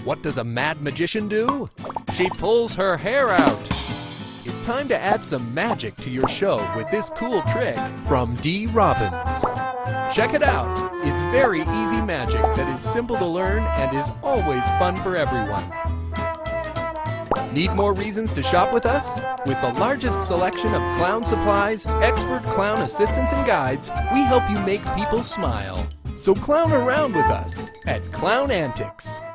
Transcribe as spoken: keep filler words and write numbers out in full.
What does a mad magician do? She pulls her hair out. It's time to add some magic to your show with this cool trick from Dee Robbins. Check it out. It's very easy magic that is simple to learn and is always fun for everyone. Need more reasons to shop with us? With the largest selection of clown supplies, expert clown assistants and guides, we help you make people smile. So clown around with us at Clown Antics.